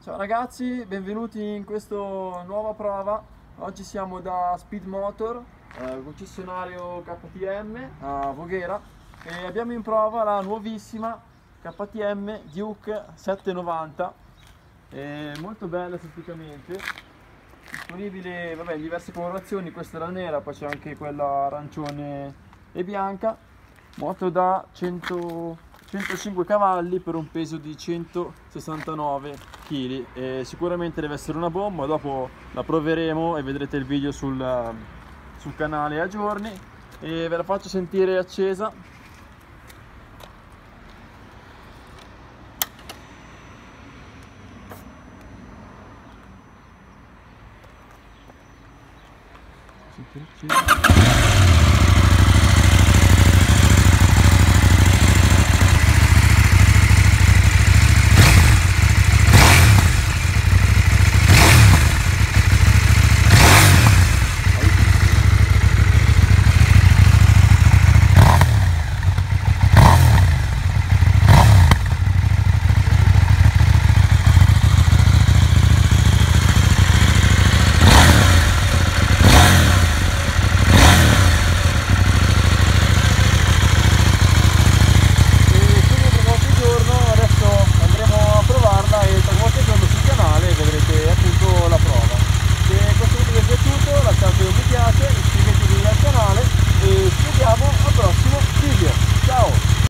Ciao ragazzi, benvenuti in questa nuova prova. Oggi siamo da Speed Motor, concessionario KTM a Voghera, e abbiamo in prova la nuovissima KTM Duke 790, molto bella esteticamente, disponibile vabbè, in diverse colorazioni. Questa è la nera, poi c'è anche quella arancione e bianca. Moto da 105 cavalli per un peso di 169 kg, e sicuramente deve essere una bomba. Dopo la proveremo e vedrete il video sul canale a giorni, e ve la faccio sentire accesa. Sentire accesa.